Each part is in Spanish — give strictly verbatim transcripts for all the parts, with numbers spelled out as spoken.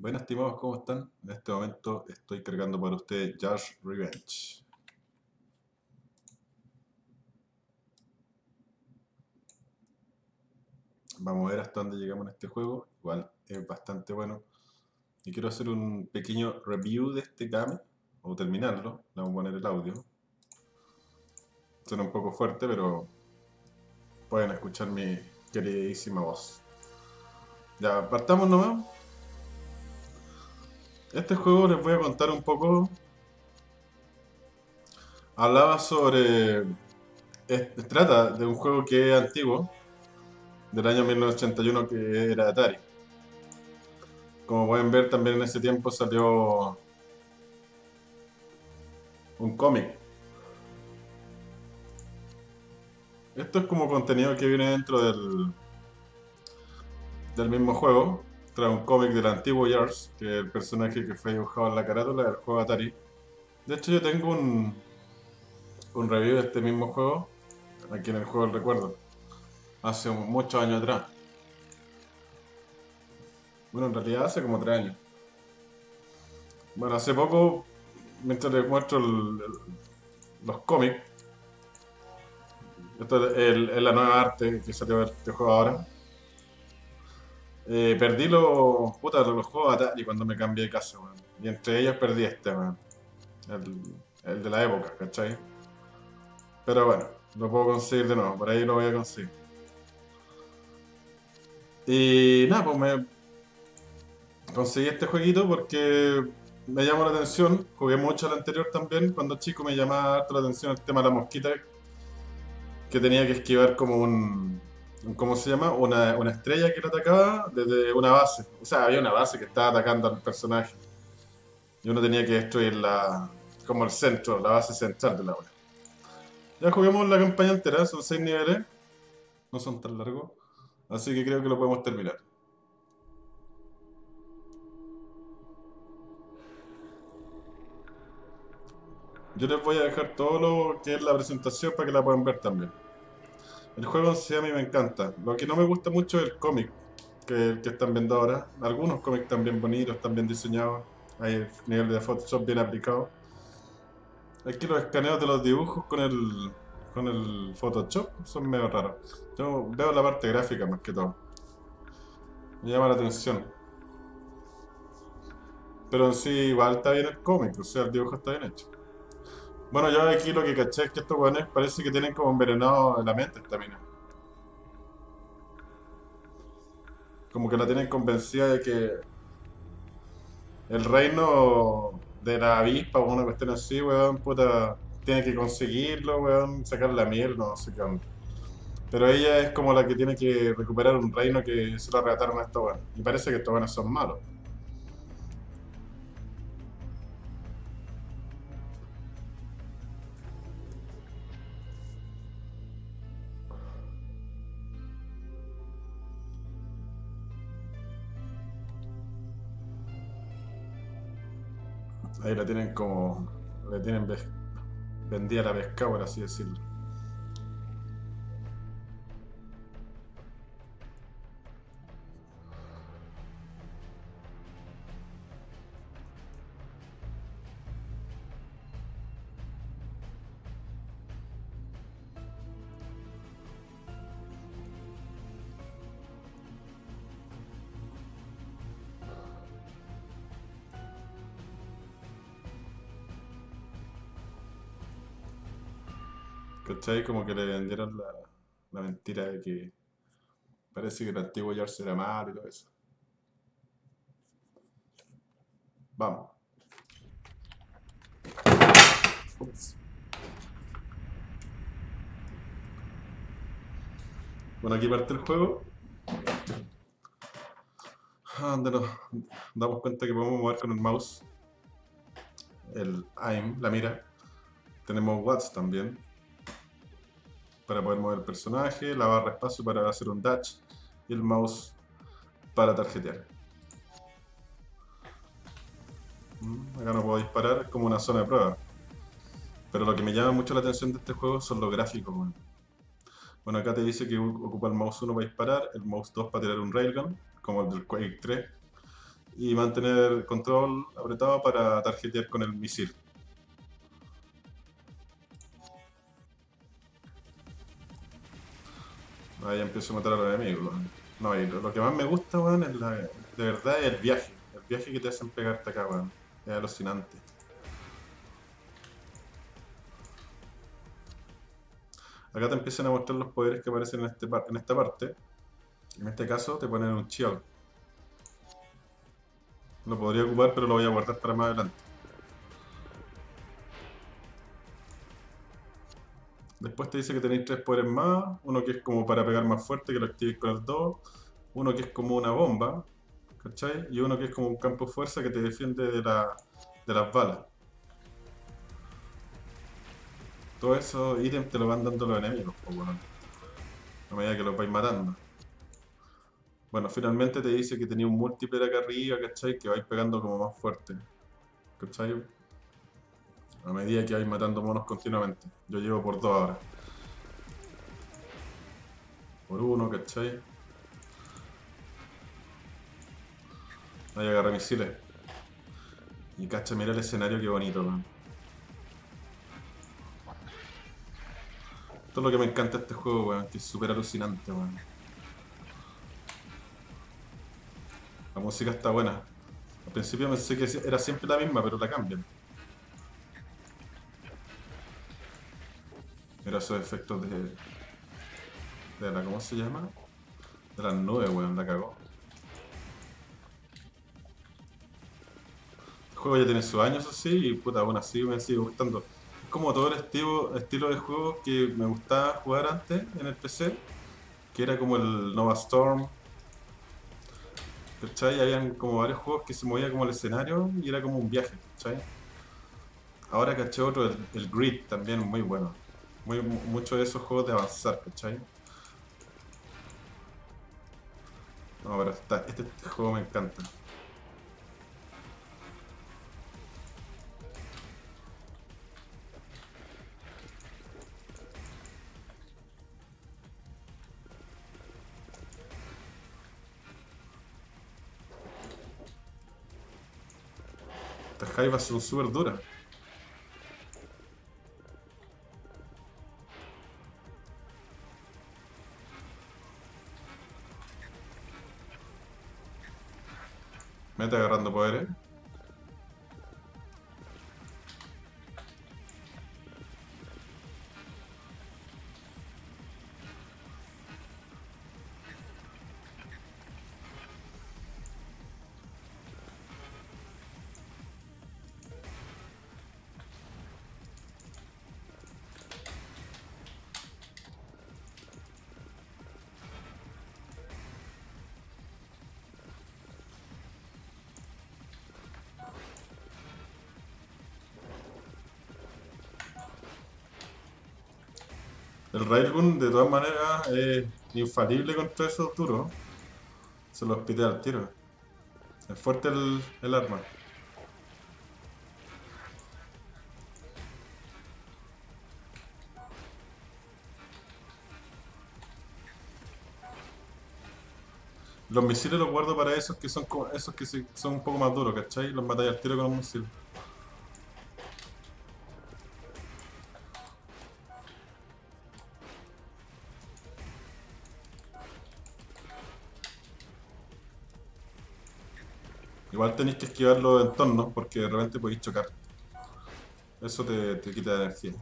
Buenas, estimados, ¿cómo están? En este momento estoy cargando para ustedes Yars' Revenge. Vamos a ver hasta dónde llegamos en este juego. Igual es bastante bueno. Y quiero hacer un pequeño review de este game, o terminarlo. Le vamos a poner el audio. Suena un poco fuerte, pero pueden escuchar mi queridísima voz. Ya, partamos nomás. Este juego les voy a contar un poco. Hablaba sobre... es- trata de un juego que es antiguo, del año mil novecientos ochenta y uno, que era Atari. Como pueden ver, también en ese tiempo salió un cómic. Esto es como contenido que viene dentro del, del mismo juego. Trae un cómic del antiguo Yars, que es el personaje que fue dibujado en la carátula del juego Atari. De hecho, yo tengo un, un review de este mismo juego, aquí en el juego del recuerdo, hace muchos años atrás. Bueno, en realidad hace como tres años. Bueno, hace poco, mientras les muestro el- el- los cómics, esto es el- es la nueva arte que salió de este juego ahora. Eh, perdí los, puta, los juegos Atari cuando me cambié de casa, weón. Y entre ellos perdí este, weón. El, el de la época, ¿cachai? Pero bueno, lo puedo conseguir de nuevo, por ahí lo voy a conseguir. Y nada, pues me conseguí este jueguito porque me llamó la atención. Jugué mucho al anterior también. Cuando chico me llamaba harto la atención el tema de la mosquita, que tenía que esquivar como un, un- ¿cómo se llama? Una, una estrella que lo atacaba desde una base. O sea, había una base que estaba atacando al personaje. Y uno tenía que destruir la, como el centro, la base central de la web. Ya juguemos la campaña entera, son seis niveles, no son tan largos, así que creo que lo podemos terminar. Yo les voy a dejar todo lo que es la presentación para que la puedan ver también. El juego en sí a mí me encanta. Lo que no me gusta mucho es el cómic que, el que están viendo ahora. Algunos cómics están bien bonitos, están bien diseñados. Hay el nivel de Photoshop bien aplicado. Aquí los escaneos de los dibujos con el, con el Photoshop son medio raros. Yo veo la parte gráfica más que todo. Me llama la atención. Pero en sí igual está bien el cómic, o sea, el dibujo está bien hecho. Bueno, yo aquí lo que caché es que estos weones parece que tienen como envenenado la mente esta mina. Como que la tienen convencida de que el reino de la avispa o una cuestión así, weón, puta, tiene que conseguirlo, weón, sacar la miel, no sé qué onda. Pero ella es como la que tiene que recuperar un reino que se lo arrebataron a estos weones. Y parece que estos weones son malos. Ahí la tienen como... Le tienen ves- vendida la pesca, por así decirlo. ¿Cachai? Como que le vendieron la, la mentira de que parece que el antiguo George era malo y todo eso. Vamos. Ups. Bueno, aquí parte el juego. Ah, donde nos damos cuenta que podemos mover con el mouse el aim, la mira. Tenemos watts también para poder mover el personaje, la barra espacio para hacer un dash y el mouse para tarjetear. Mm, Acá no puedo disparar, es como una zona de prueba. Pero lo que me llama mucho la atención de este juego son los gráficos, weón. Bueno, acá te dice que ocupa el mouse uno para disparar, el mouse dos para tirar un railgun, como el del Quake tres, y mantener el control apretado para tarjetear con el misil. Ahí empiezo a matar a los enemigos, weón. No, y lo, lo que más me gusta, weón, es la, de verdad es el viaje. El viaje que te hacen pegarte acá, weón. Es alucinante. Acá te empiezan a mostrar los poderes que aparecen en, este, en esta parte. En este caso te ponen un shield. Lo podría ocupar, pero lo voy a guardar para más adelante. Después te dice que tenéis tres poderes más. Uno que es como para pegar más fuerte, que lo activéis con el dos. Uno que es como una bomba, ¿cachai? Y uno que es como un campo de fuerza que te defiende de, la, de las balas. Todos esos ítems te lo van dando los enemigos, pues bueno, a medida que los vais matando. Bueno, finalmente te dice que tenía un múltiple acá arriba, ¿cachai? Que vais pegando como más fuerte, ¿cachai? A medida que vais matando monos continuamente. Yo llevo por dos ahora. Por uno, ¿cachai? Ahí agarré misiles. Y cacha, mira el escenario, qué bonito, man. Esto es lo que me encanta de este juego, weón, que es súper alucinante, weón. La música está buena. Al principio pensé que era siempre la misma, pero la cambian. Mira esos efectos de, de la, ¿cómo se llama? De las nubes, weón, la cagó. El juego ya tiene sus años así y puta, aún así me sigue gustando. Es como todo el estilo, estilo de juego que me gustaba jugar antes en el P C, que era como el Nova Storm, ¿cachai? Habían como varios juegos que se movía como el escenario y era como un viaje, ¿cachai? Ahora caché otro, el, el Grid, también muy bueno. Muy, muchos de esos juegos de avanzar, ¿cachai? No, pero está, este, este juego me encanta. Estas jaivas son súper duras. Mete agarrando poderes. El Railgun, de todas maneras, es infalible contra esos duros. Se los pide al tiro. Es fuerte el, el arma. Los misiles los guardo para esos que son co- esos que se- son un poco más duros, ¿cachai? Los matáis al tiro con un misil. Igual tenéis que esquivar los entornos porque de repente podéis chocar. Eso te, te quita energía.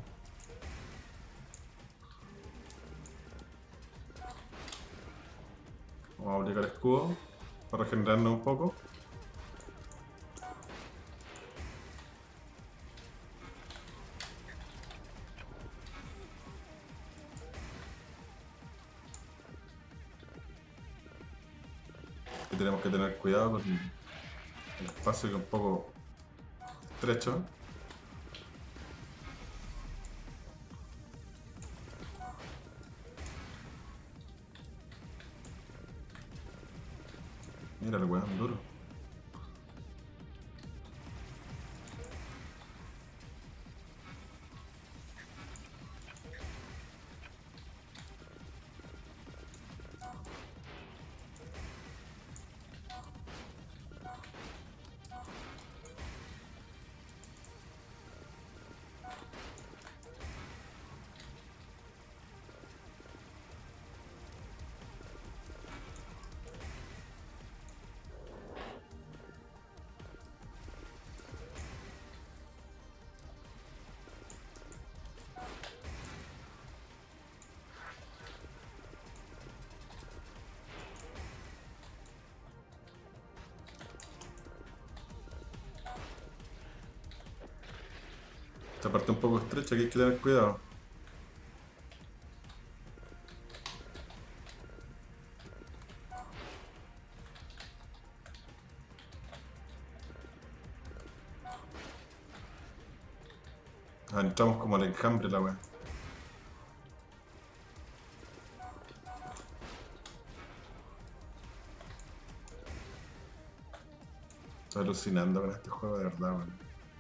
Vamos a aplicar escudo para regenerarnos un poco. Y tenemos que tener cuidado con el espacio que es un poco estrecho. Mira el weón duro. Esta parte un poco estrecha que hay que tener cuidado. Ah, entramos como al enjambre la weá. Estoy alucinando con este juego de verdad, weón.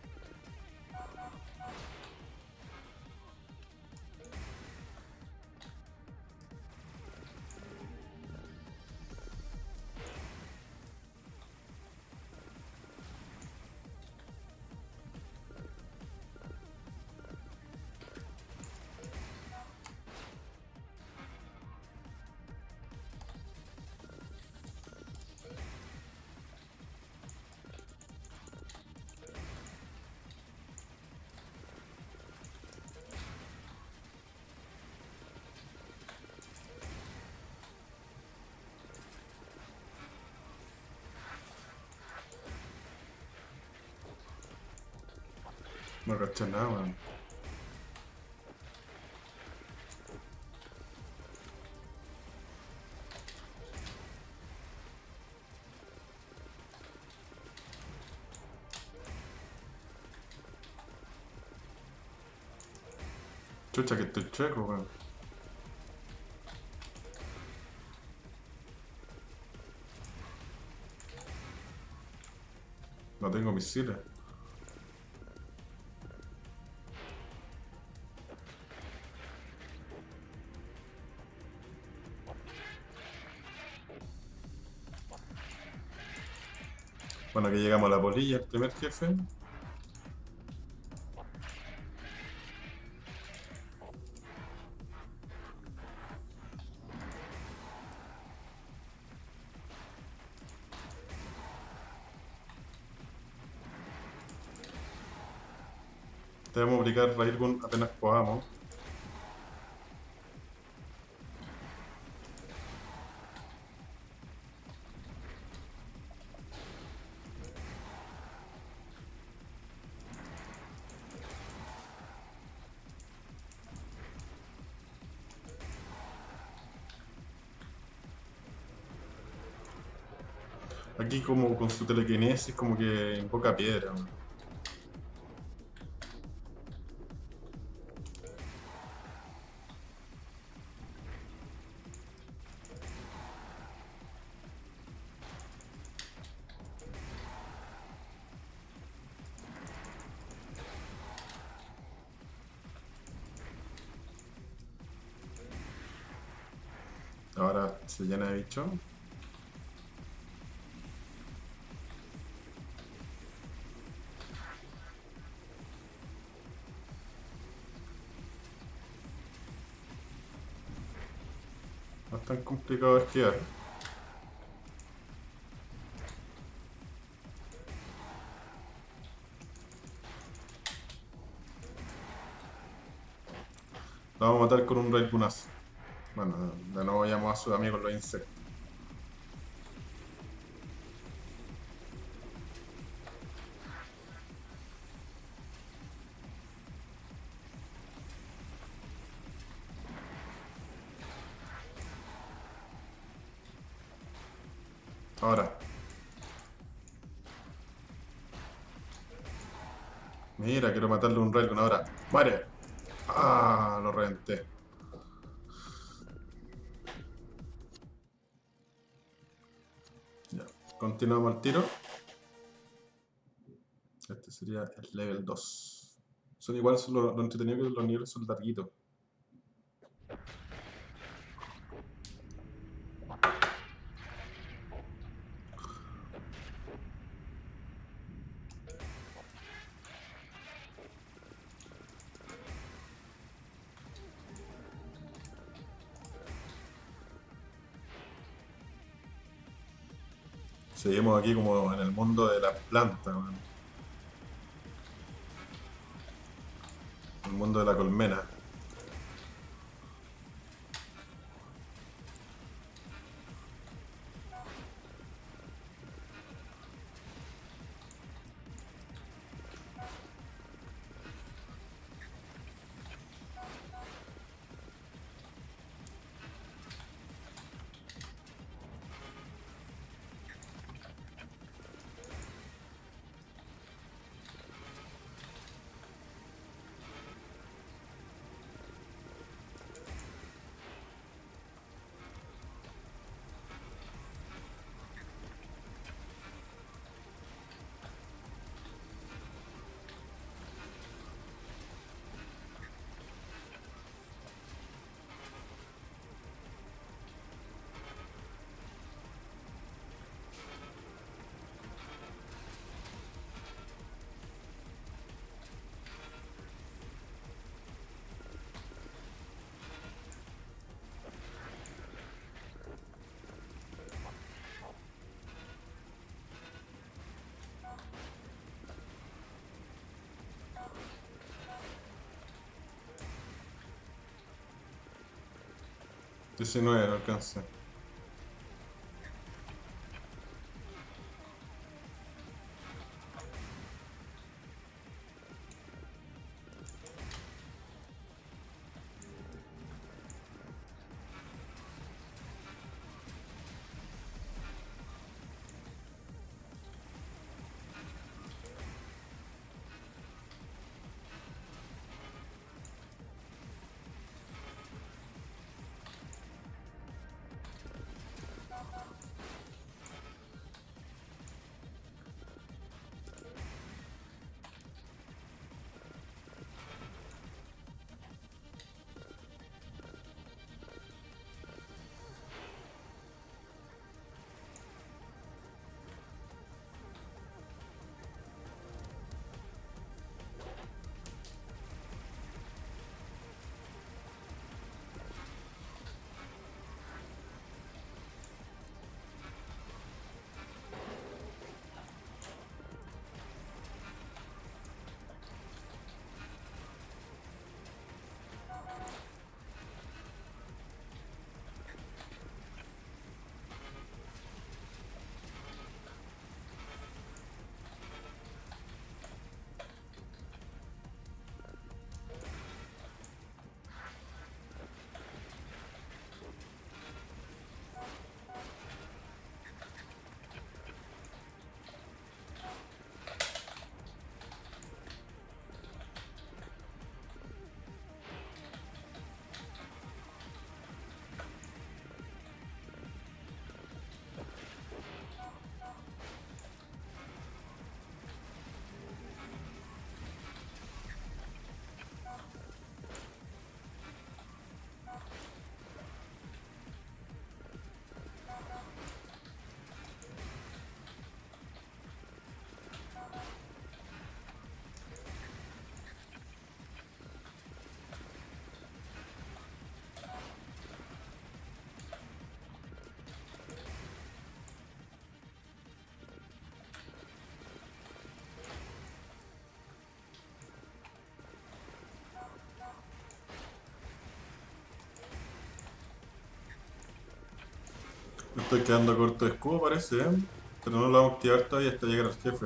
No caché nada, weón. Chucha, que estoy chueco, weón. No tengo misiles. Bueno, aquí llegamos a la polilla, el primer jefe. Debemos aplicar Railgun apenas podamos. Aquí como con su telequinesis como que invoca piedra, weón. Ahora se llena de bicho. No es tan complicado de esquivar. Lo vamos a matar con un Railgunazo. Bueno, de nuevo llamo a sus amigos los insectos. Ahora. Mira, quiero matarle un Railgun ahora. ¡Muere! ¡Ah! Lo reventé. Ya. Continuamos al tiro. Este sería el level dos. Son iguales, son lo, lo entretenido que los niveles son larguitos. Seguimos aquí como en el mundo de las plantas, man. El mundo de la colmena. diecinueve no alcancé. Me estoy quedando corto de escudo, parece, ¿eh? Pero no lo vamos a activar todavía hasta llegar al jefe.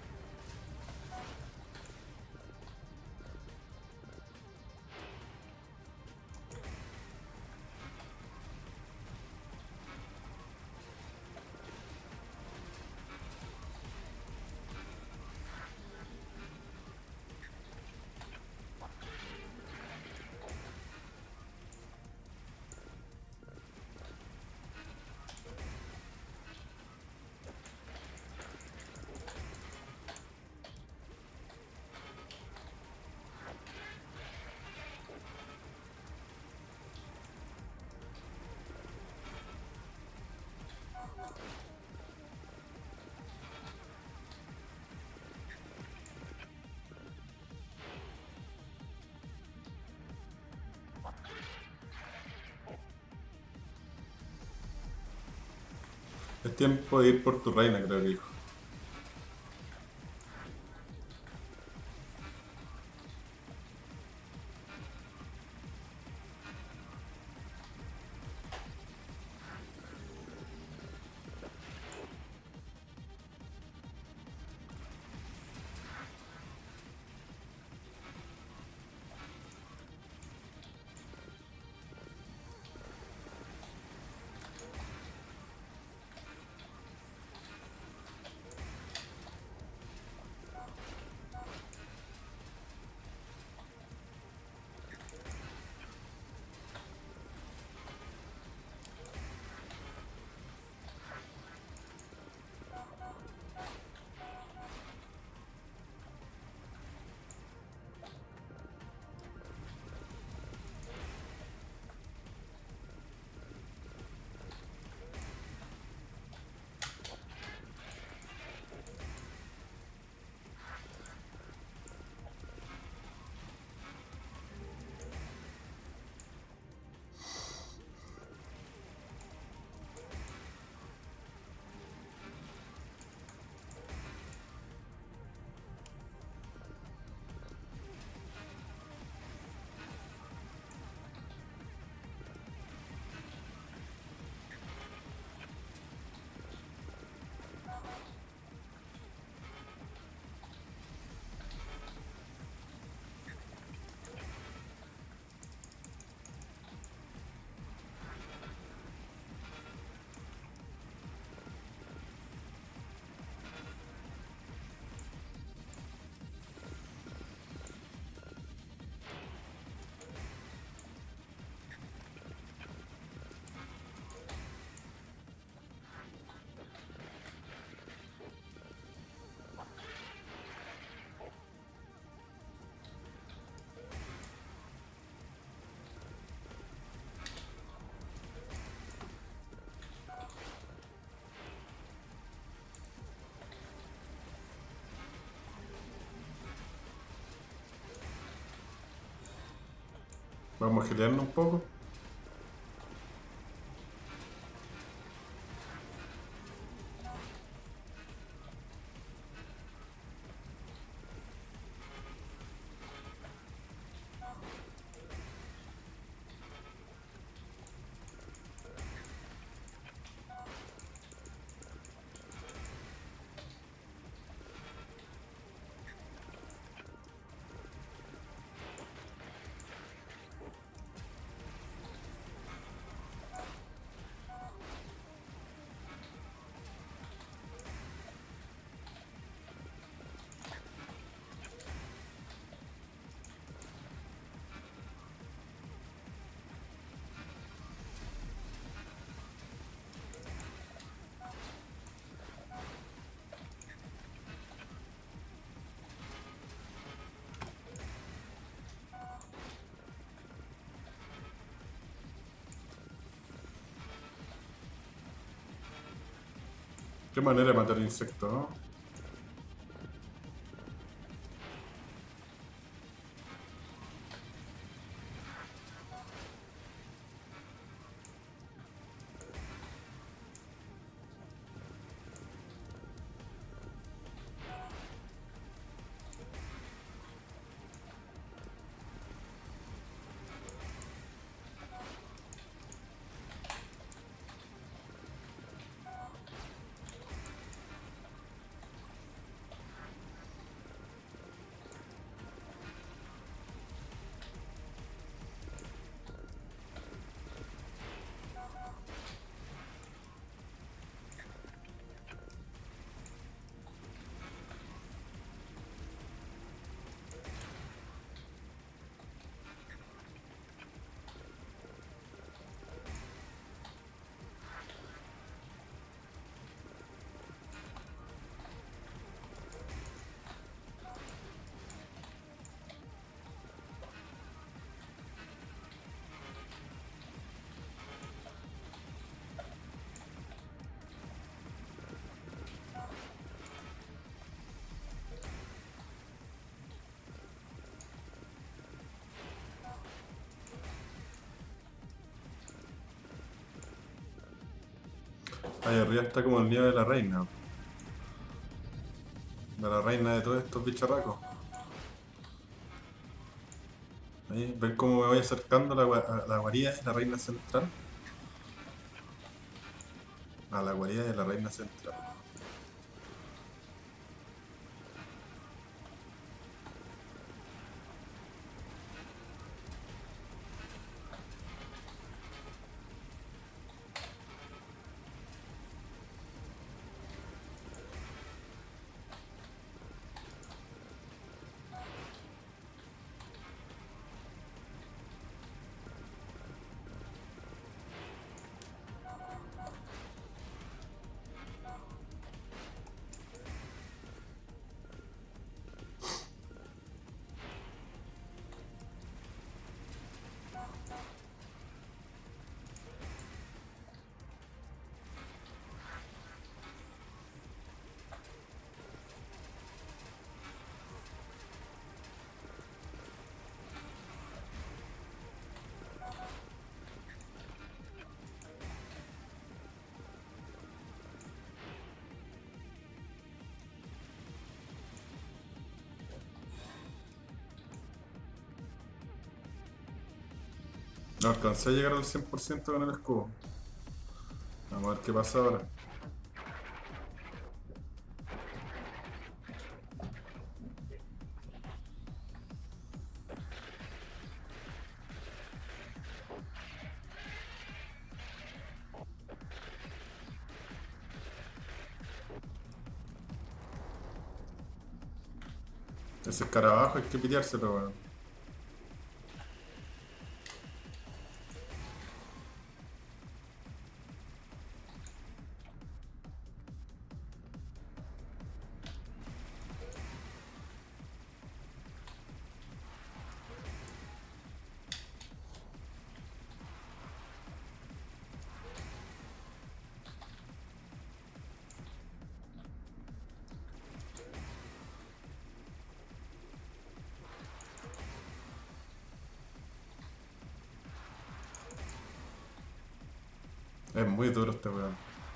Es tiempo de ir por tu reina, creo que dijo. Vamos a gilearnos un poco. Qué manera de matar insectos, ¿no? Ahí arriba está como el nido de la reina. De la reina de todos estos bicharracos. Ahí, ven cómo me voy acercando a la, gua- a la guarida de la reina central. A la guarida de la reina central. No alcancé a llegar al cien por ciento con el escudo. Vamos a ver qué pasa ahora. Ese escarabajo hay que piteárselo, weón. Es muy duro este weón.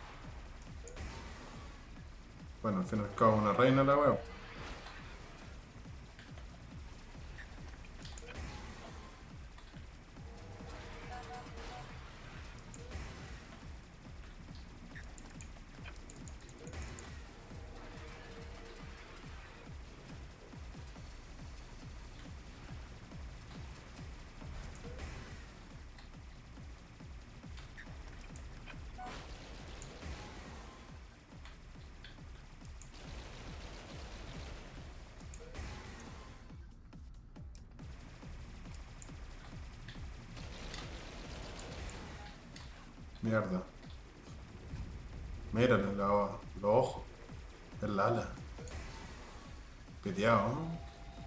Bueno, al fin y al cabo una reina la weón. Mierda. Mira los los ojos. El ala. Piteado, ¿no?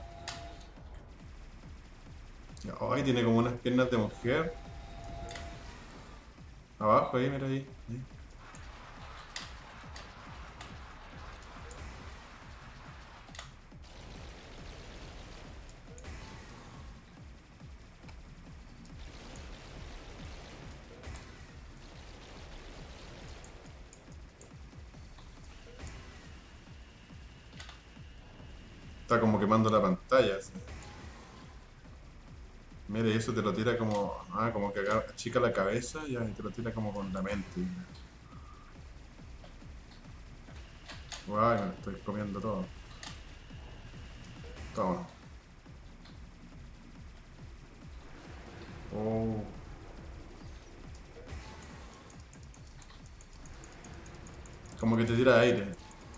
Ay, tiene como unas piernas de mujer. Abajo, ahí, mira ahí. Ahí. Está como quemando la pantalla, así. Mira, y eso te lo tira como. Ah, como que aga- achica la cabeza y te lo tira como con la mente. Guay, me lo estoy comiendo todo. Toma. Oh. Como que te tira aire.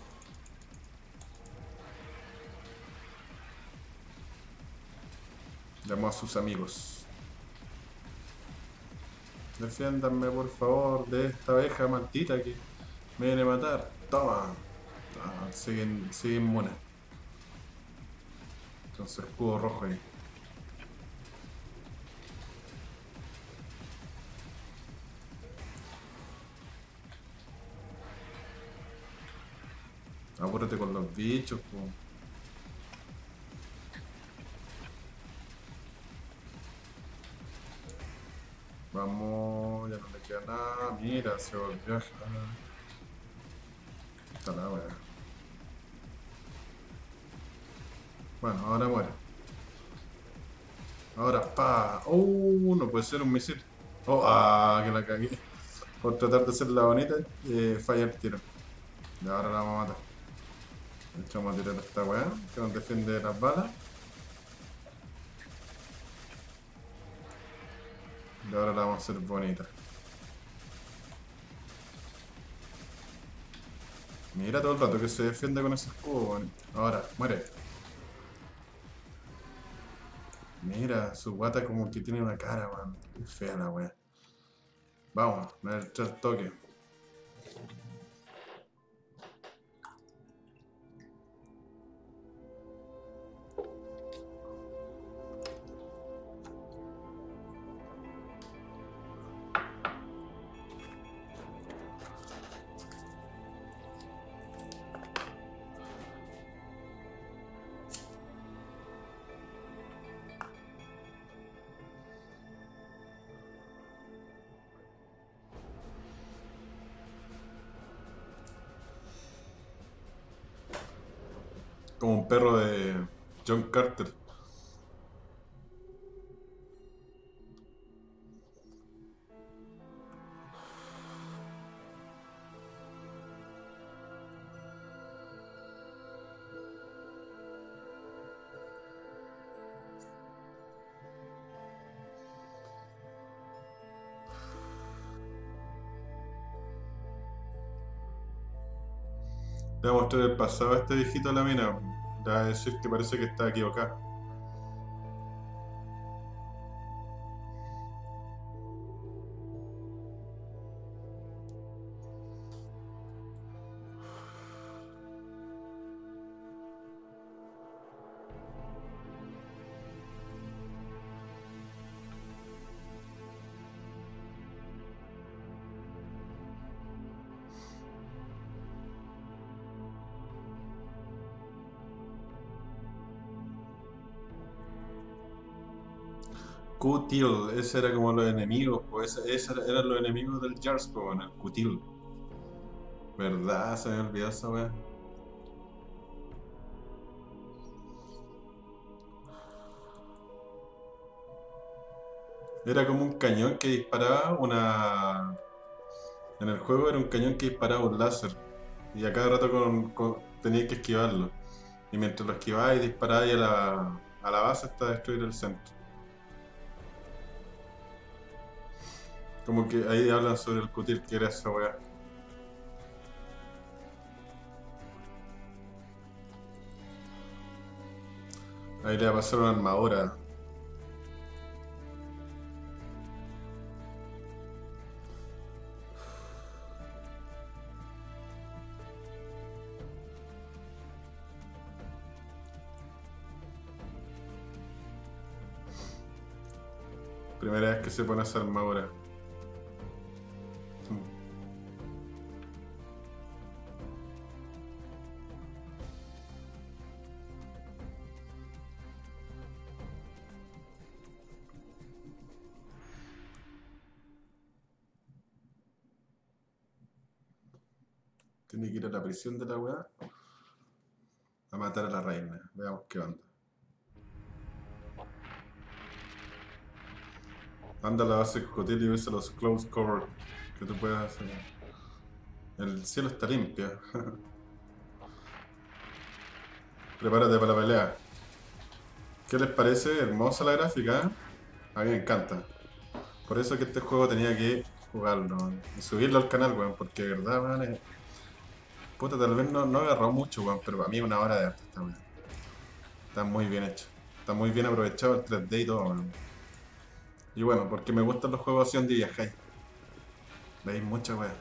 Llamó a sus amigos. Defiéndanme, por favor, de esta abeja maldita que me viene a matar. Toma. Ah, siguen, siguen inmune. Con su escudo rojo ahí. Apúrate con los bichos, po. Vamos, ya no le queda nada. Mira, se volvió a... Está la wea. Bueno, ahora muere. Ahora, pa. Oh, no puede ser un misil. Oh, ah, que la cagué. Por tratar de hacer la bonita, eh, falla el tiro. Y ahora la vamos a matar. De hecho, vamos a tirar a esta weá que nos defiende de las balas. Y ahora la vamos a hacer bonita. Mira todo el rato que se defiende con ese escudo, weón. Ahora, muere. Mira, su guata como que tiene una cara, weón. Qué fea la weá. Vamos, me el tres toque. Como un perro de John Carter. Le voy a mostrar el pasado a este viejito a la mina. Le va a decir que parece que está equivocado. Q-Till, ese era como los enemigos, pues ese, ese era- eran los enemigos del Jars, pues, bueno, el Q-Till. ¿Verdad? Se me olvidó esa weá. Era como un cañón que disparaba una... En el juego era un cañón que disparaba un láser. Y a cada rato con, con- tenías que esquivarlo. Y mientras lo esquivabas y disparabas a la, a la base hasta destruir el centro. Como que ahí hablan sobre el Q-Till, que era esa weá. Ahí le va a pasar una armadura. Primera vez que se pone esa armadura. Tiene que ir a la prisión de la weá a matar a la reina. Veamos qué onda. Anda a la base Cocotel y ves a los close cover que tú puedes hacer. El cielo está limpio. Prepárate para la pelea. ¿Qué les parece? Hermosa la gráfica, ¿eh? A mí me encanta. Por eso que este juego tenía que jugarlo, weón. Y subirlo al canal, weón, porque de verdad, weón, es- puta, tal vez no, no agarró mucho, weón, pero para mí es una obra de arte esta weón. Está muy bien hecho. Está muy bien aprovechado el tres D y todo, weón. Y bueno, porque me gustan los juegos así donde viajáis. Veis mucha weón.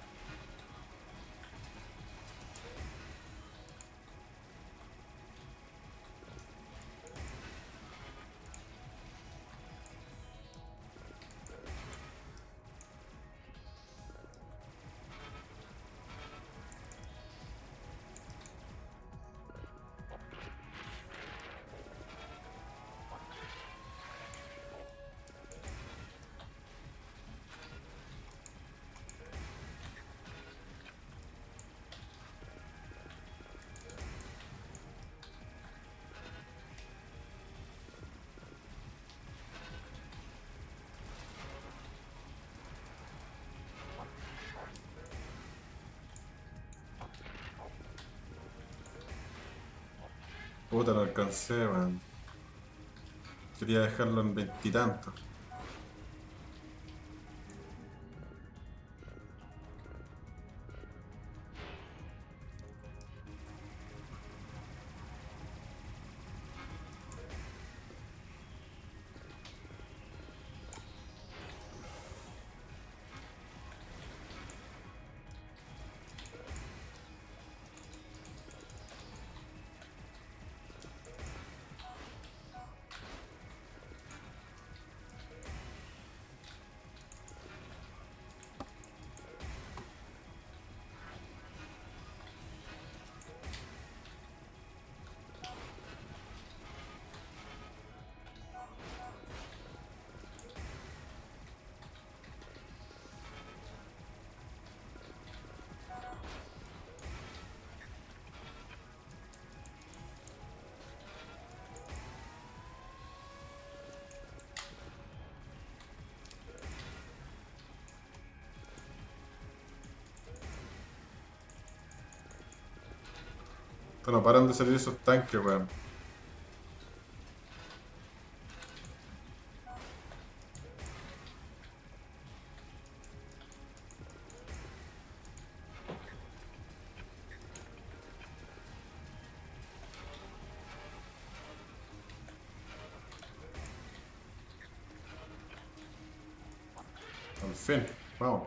Puta, no alcancé, weón. Quería dejarlo en veintitantos. Bueno, paran de salir esos tanques, weón. Al fin, vamos.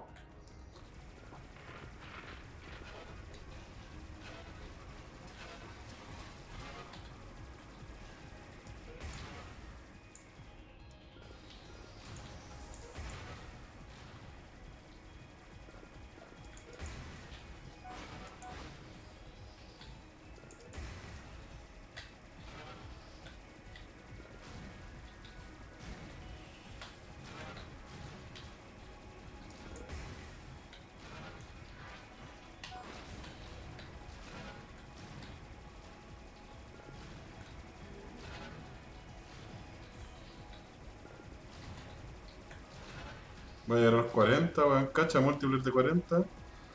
Voy a llegar a los cuarenta, weón. Cacha, múltiples de cuarenta.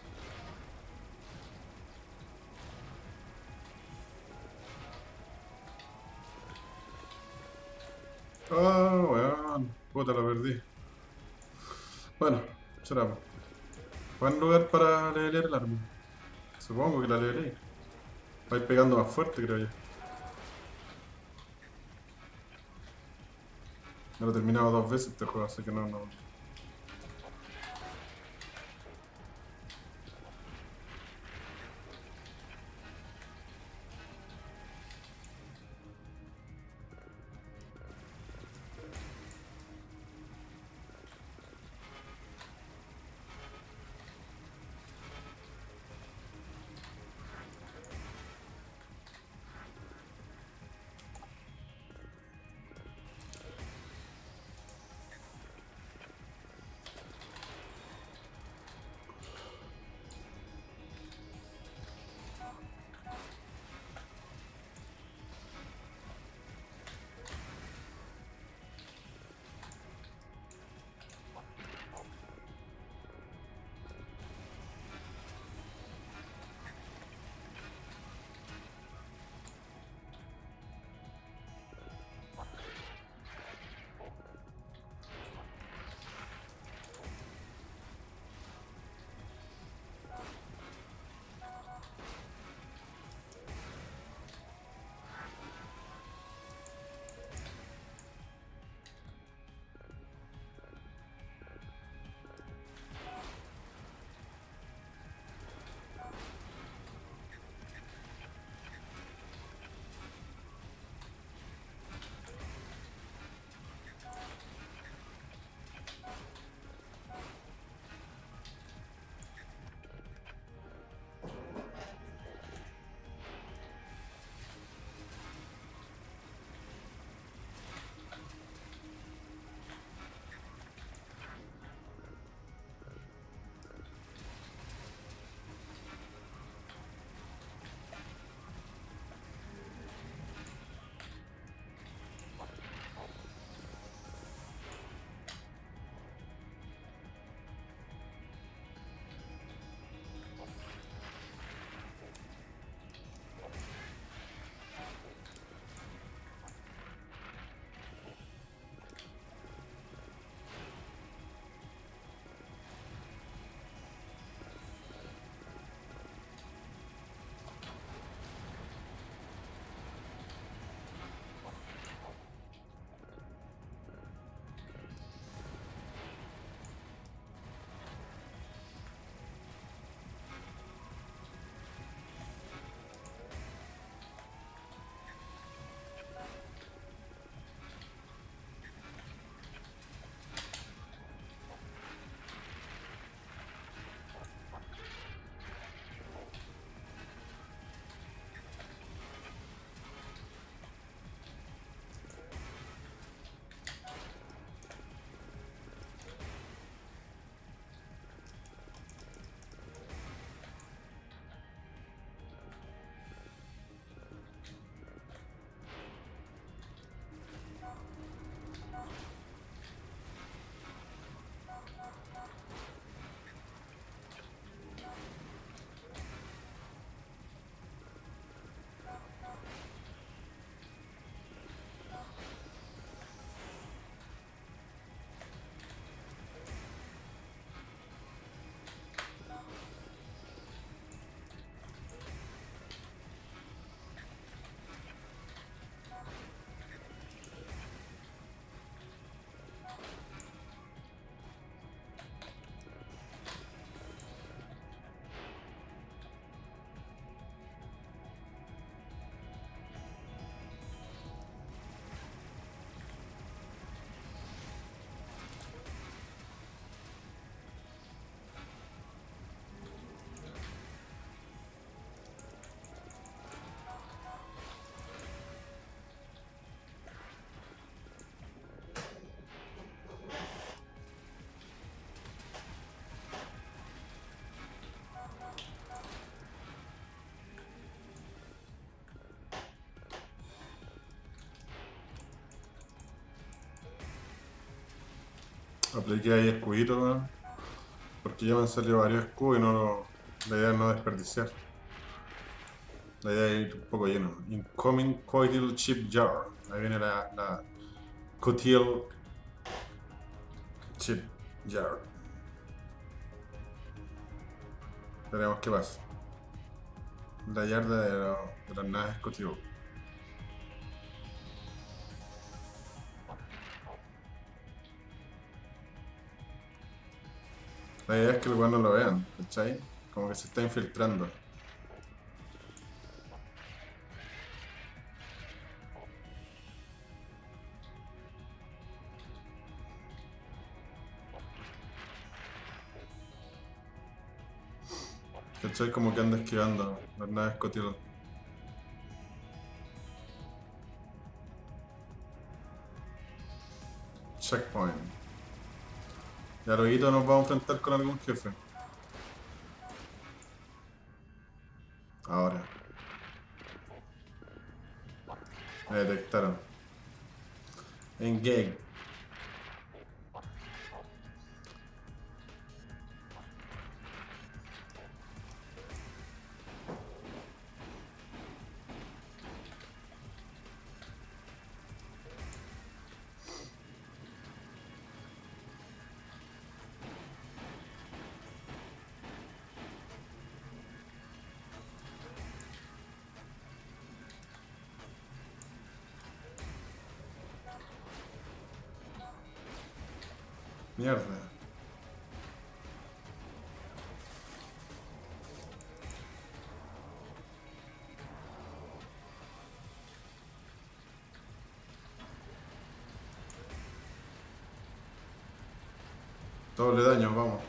Ah, weón. Puta, la perdí. Bueno, será. Buen lugar para leer el arma. Supongo que la leeré. Va a ir pegando más fuerte, creo yo. Me lo he terminado dos veces este juego, así que no, no. Apliqué ahí escudito, weón. Porque ya me han salido varios escudos y no lo- la idea es no desperdiciar. La idea es ir un poco lleno. Incoming Coitil Chip Jar. Ahí viene la, la Cotil Chip Jar. Veremos qué pasa. La yarda de, lo- de las naves Cotil. La idea es que el weón no lo vean, ¿cachai? Como que se está infiltrando. ¿Cachai? Como que anda esquivando las naves Cotil. Checkpoint. Ya luego nos vamos a enfrentar con algún jefe. Ahora. Me detectaron. Engage. Mierda. Doble daño, vamos.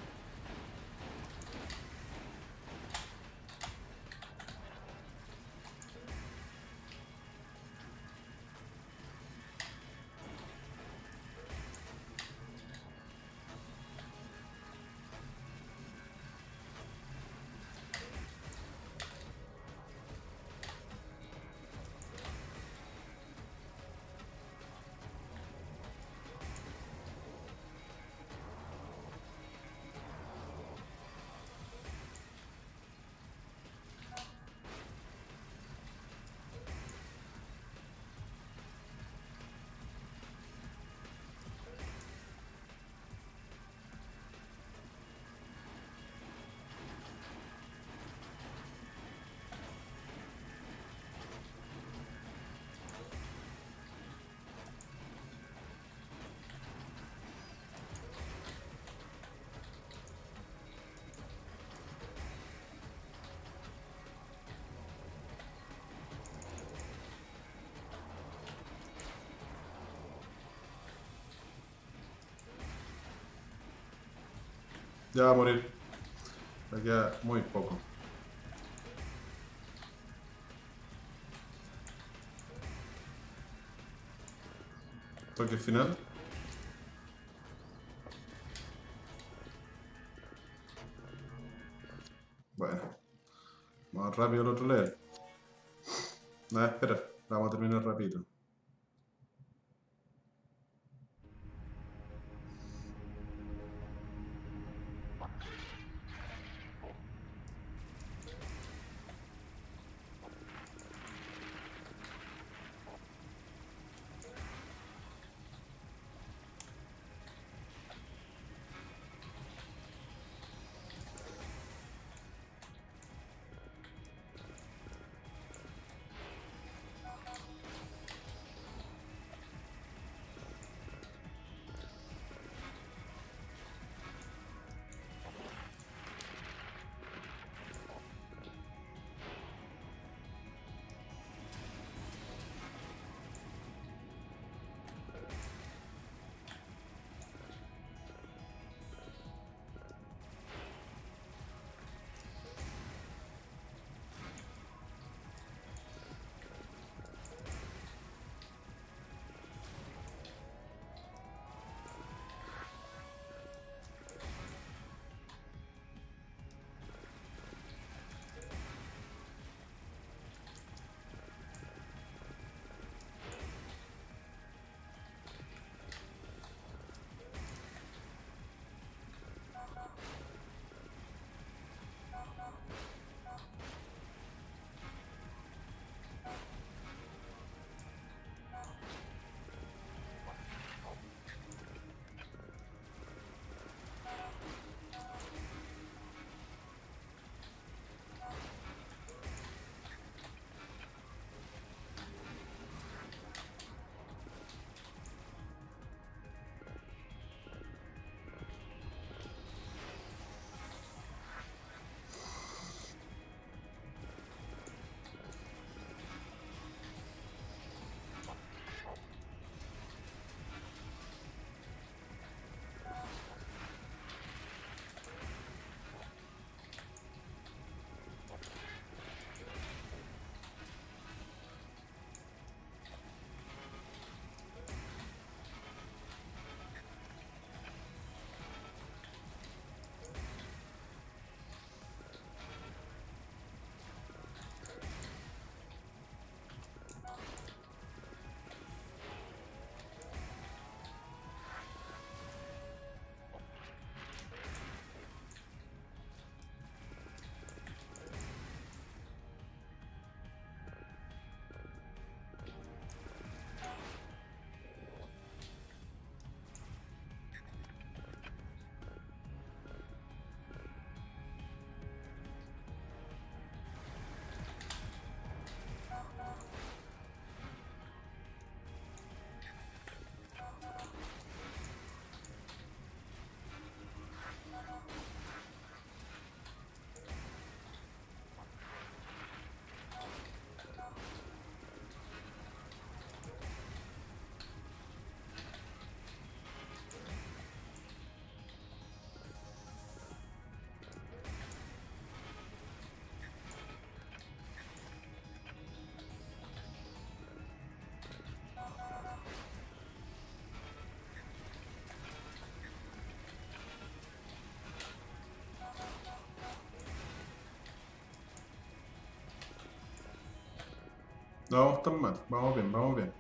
Ya va a morir. Me queda muy poco. Toque final. Bueno. Vamos rápido al otro level. Nada, espera. Vamos a terminar rápido. No vamos tan mal, vamos bien, vamos bien.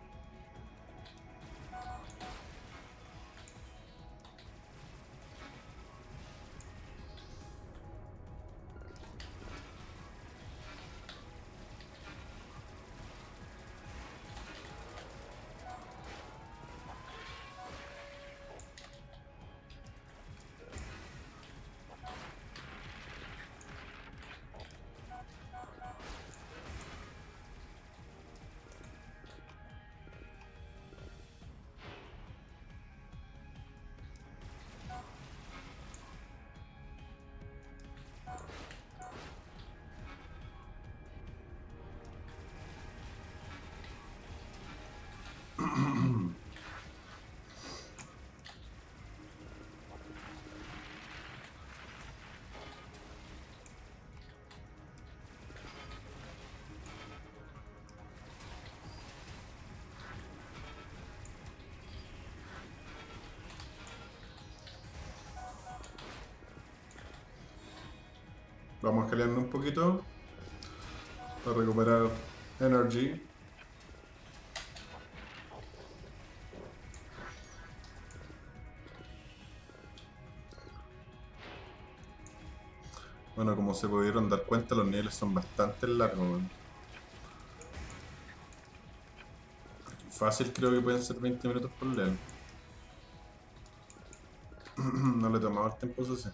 Vamos escalando un poquito para recuperar energy. Bueno, como se pudieron dar cuenta, los niveles son bastante largos. Bueno. Fácil creo que pueden ser veinte minutos por level. No le tomaba el tiempo, eso sí.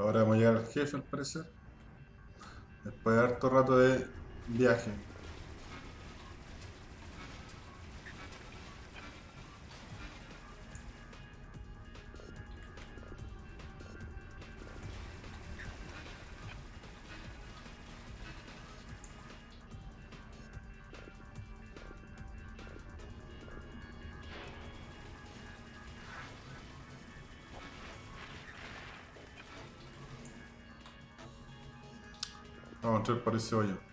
Ahora vamos a llegar al jefe al parecer. Después de harto rato de viaje. Vamos a entrar por ese hoyo.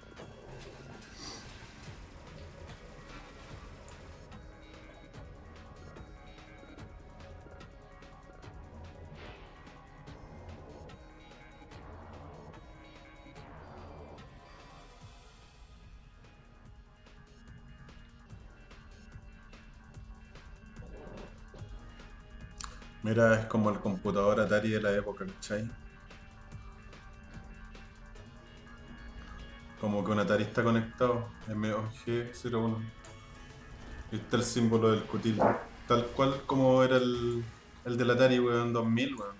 Mira, es como el computador Atari de la época, ¿cachai? Como que un Atari está conectado, M O G cero uno. Ahí está el símbolo del cutil. Tal cual como era el, el del Atari, weón, dos mil, weón.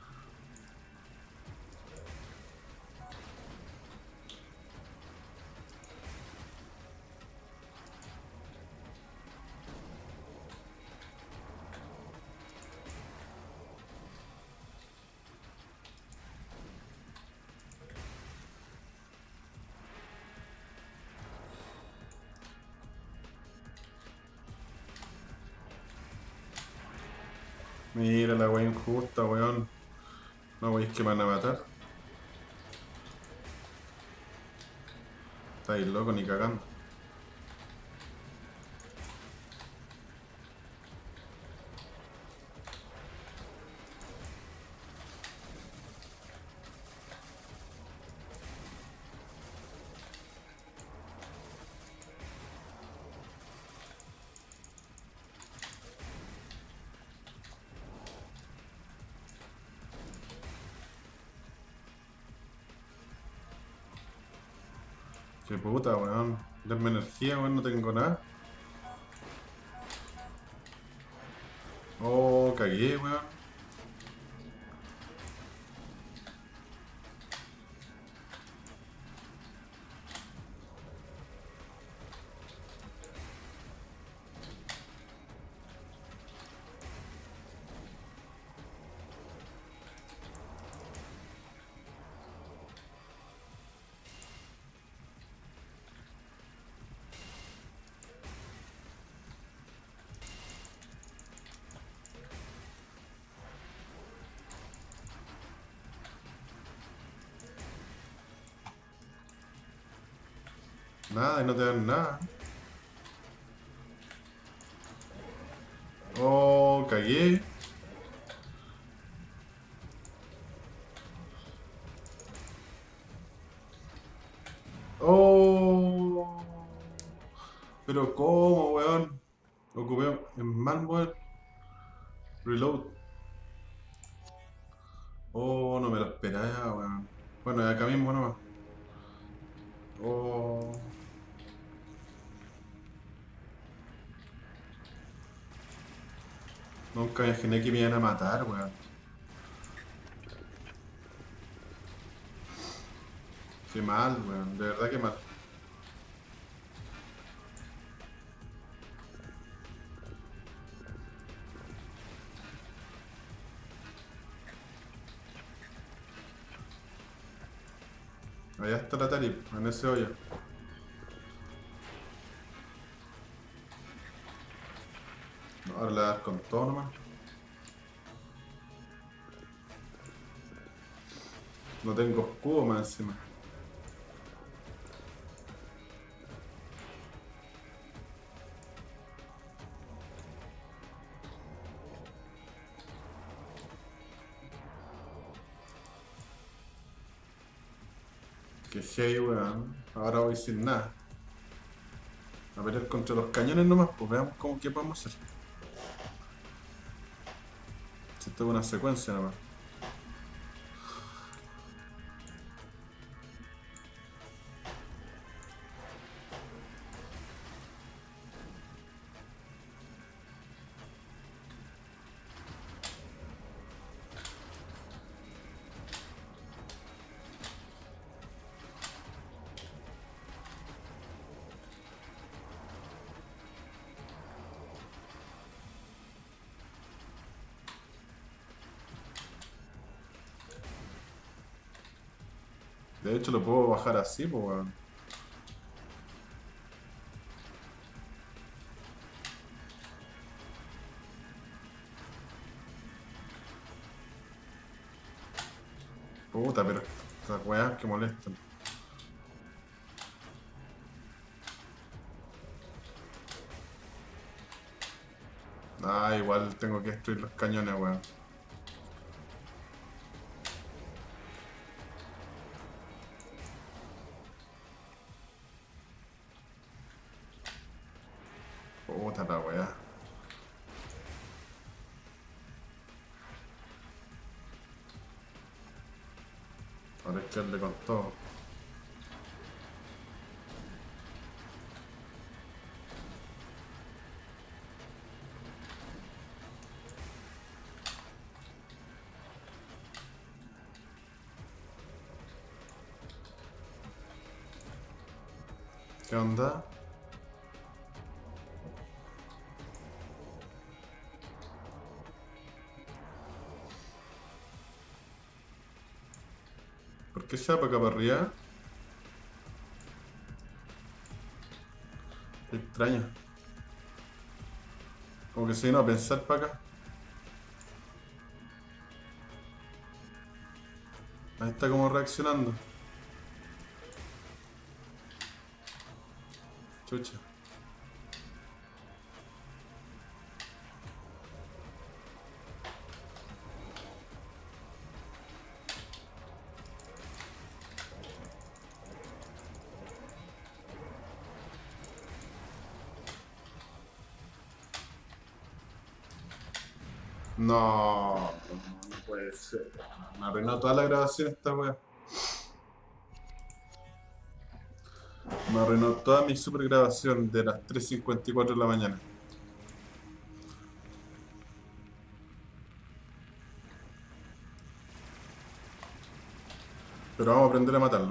Mira la weá injusta, weón. No weáis que me van a matar. Estáis loco ni cagando. Qué puta, weón. Denme energía, weón, no tengo nada. Oh, cagué, weón. Nada, y no te dan nada. Oh, cagué. Oh. Pero ¿cómo, weón? Ocupé en malware. Reload. Oh, no me lo esperaba, weón. Bueno, acá mismo nomás. Oh. Nunca me imaginé que me iban a matar, weón. Qué mal, weón. De verdad que mal. Allá está la Tari, en ese hoyo. Ahora le das con todo nomás. No tengo escudo más encima. Que hey, weón. Ahora voy sin nada. A pelear contra los cañones nomás, pues veamos cómo qué podemos hacer. Si esto es una secuencia nomás. De hecho, lo puedo bajar así, pues, weón. Puta, pero estas weas que molestan. Ah, igual tengo que destruir los cañones, weón. Puta la wea. Ahora hay que darle con todo. ¿Qué onda? ¿Por qué se va para acá para arriba? Qué extraño. Como que se vino a pensar para acá. Ahí está como reaccionando. Chucha. No, no puede ser. Me arruinó toda la grabación esta wea. Me arruinó toda mi super grabación de las tres cincuenta y cuatro de la mañana. Pero vamos a aprender a matarlo.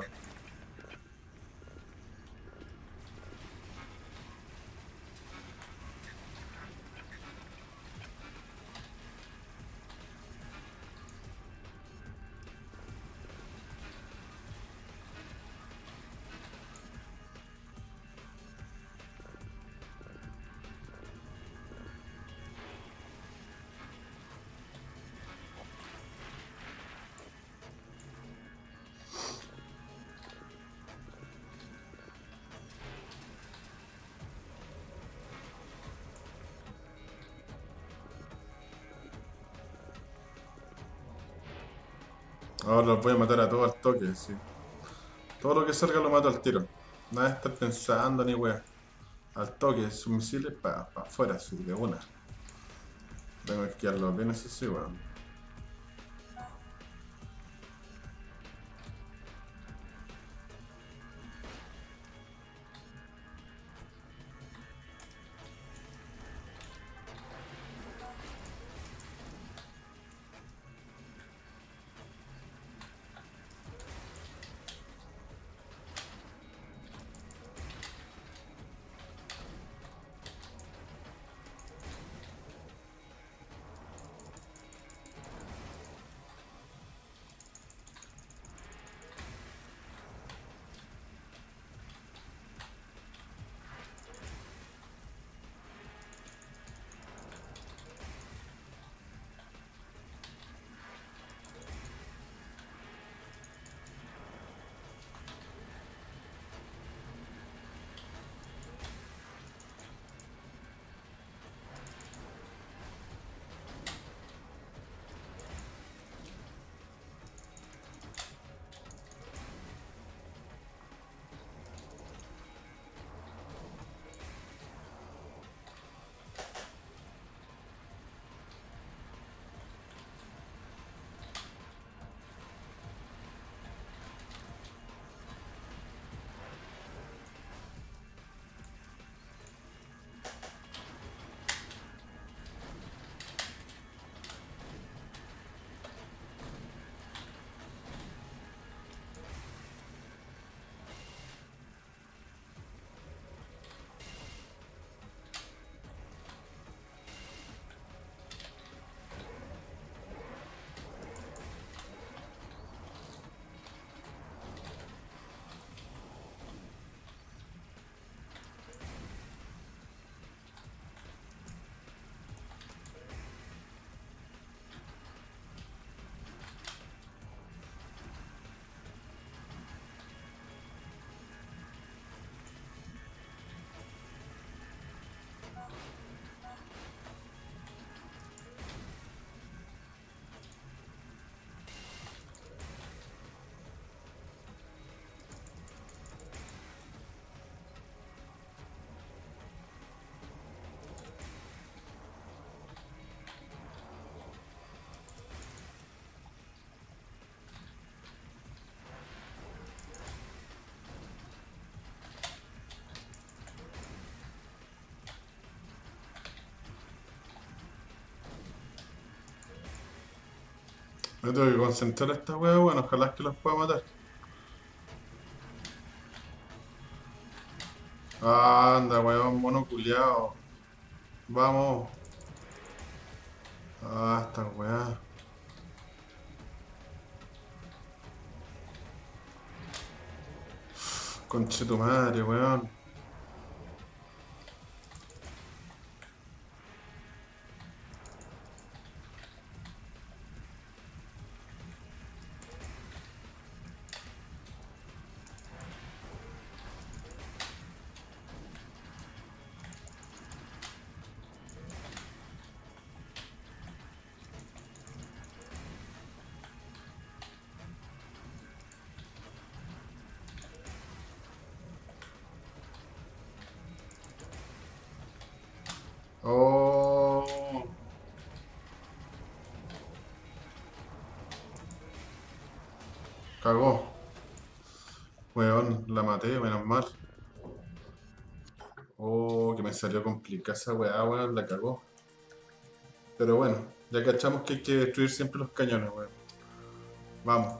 Ahora los voy a matar a todos al toque, sí. Todo lo que salga lo mato al tiro. Nada de estar pensando ni wea. Al toque, sus misiles para pa afuera, sí, de una. Tengo que esquivarlo bien, eso sí, weón. Me tengo que concentrar a esta wea, bueno, ojalá que los pueda matar. Anda, weón, mono culiao. Vamos. Ah, esta weá. Conche tu madre, weón. Oh, cagó. Weón, la maté, menos mal. Oh, que me salió complicada esa weá, weón, la cagó. Pero bueno, ya cachamos que hay que destruir siempre los cañones, weón. Vamos.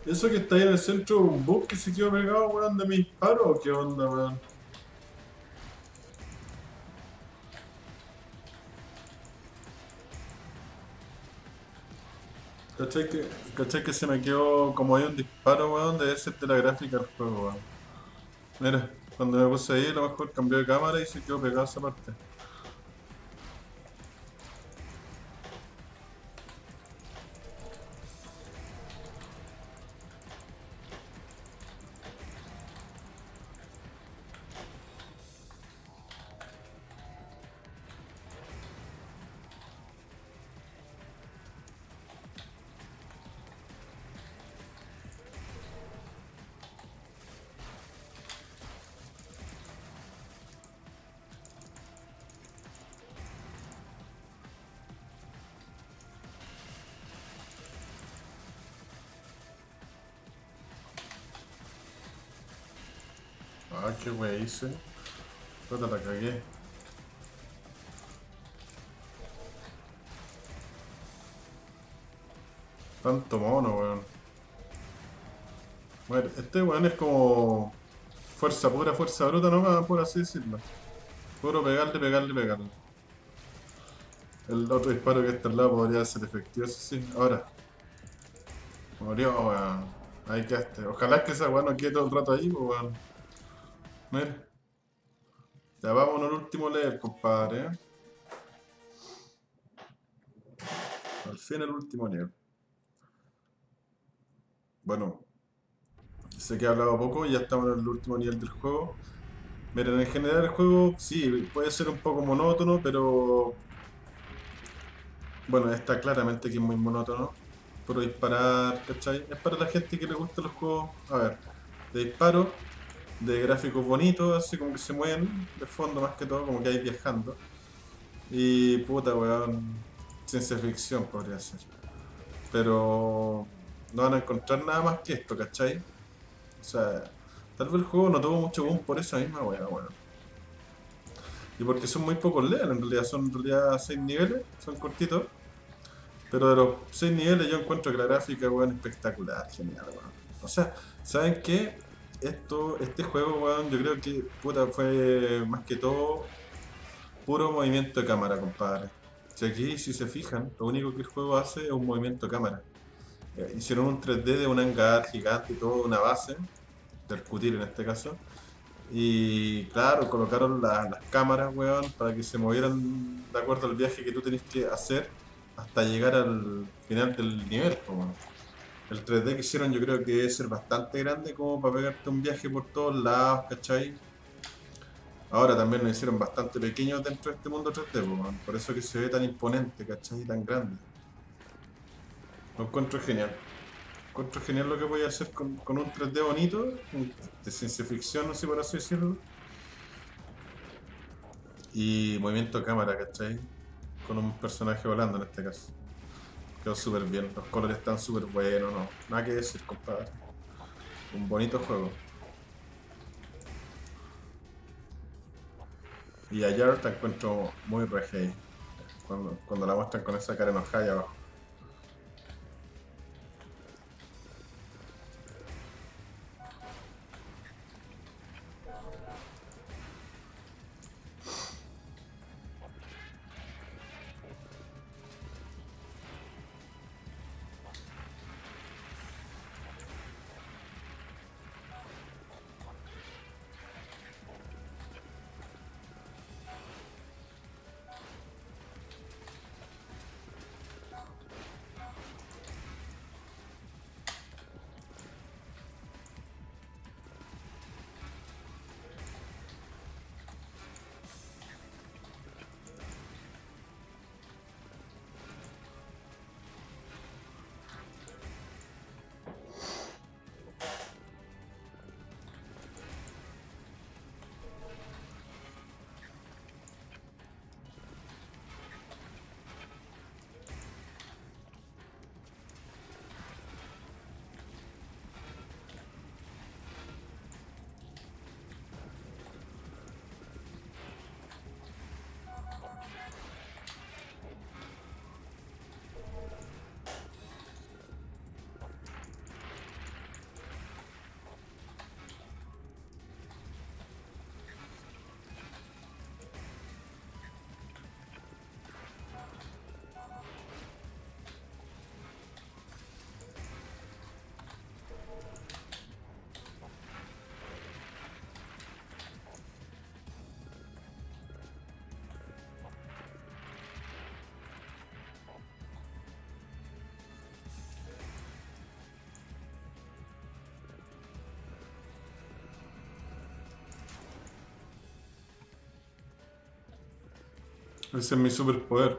Eso que está ahí en el centro, un bug que se quedó pegado, weón, de mi disparo, ¿o qué onda, weón? ¿Cachai que, cachai que se me quedó como hay un disparo, weón? Debe ser de la gráfica del juego, weón. Mira, cuando me puse ahí, a lo mejor cambió de cámara y se quedó pegado esa parte. Ah, qué wey hice. Puta, la cagué. Tanto mono, weón. Bueno, este weón es como fuerza pura, fuerza bruta nomás, por así decirlo. Puro pegarle, pegarle, pegarle. El otro disparo que está al lado podría ser efectivo, eso sí. Ahora, murió, weón. Ahí quedaste. Ojalá que esa weón no quede todo el rato ahí, pues, weón. Mira, ya vámonos al último level, compadre. ¿Eh? Al fin el último nivel. Bueno, sé que he hablado poco y ya estamos en el último nivel del juego. Miren, en general el juego sí, puede ser un poco monótono, pero bueno, está claramente que es muy monótono. Puro disparar, ¿cachai? Es para la gente que le gustan los juegos, a ver, de disparo, de gráficos bonitos, así como que se mueven de fondo más que todo, como que hay viajando. Y puta, weón, ciencia ficción podría ser. Pero no van a encontrar nada más que esto, ¿cachai? O sea, tal vez el juego no tuvo mucho boom por esa misma weá, weón. Y porque son muy pocos levels, en realidad son en realidad seis niveles, son cortitos. Pero de los seis niveles yo encuentro que la gráfica, weón, espectacular, genial, weón. O sea, ¿saben qué? Esto, este juego, weón, yo creo que puta, fue más que todo puro movimiento de cámara, compadre. Si aquí, si se fijan, lo único que el juego hace es un movimiento de cámara. Eh, hicieron un tres D de un hangar gigante y todo, una base, del Cutil en este caso. Y claro, colocaron la- las cámaras, weón, para que se movieran de acuerdo al viaje que tú tenés que hacer hasta llegar al final del nivel, po, weón. El tres D que hicieron yo creo que debe ser bastante grande como para pegarte un viaje por todos lados, ¿cachai? Ahora también lo hicieron bastante pequeño dentro de este mundo tres D, po, weón. Por eso que se ve tan imponente, ¿cachai? Y tan grande. Lo encuentro genial. Encuentro genial lo que voy a hacer con, con un tres D bonito, de ciencia ficción, no sé por así decirlo. Y movimiento de cámara, ¿cachai? Con un personaje volando en este caso. Quedó súper bien, los colores están súper buenos, no, nada que decir, compadre. Un bonito juego. Y ayer te encuentro muy reggae cuando, cuando la muestran con esa cara enojada ahí abajo. Ese es mi superpoder.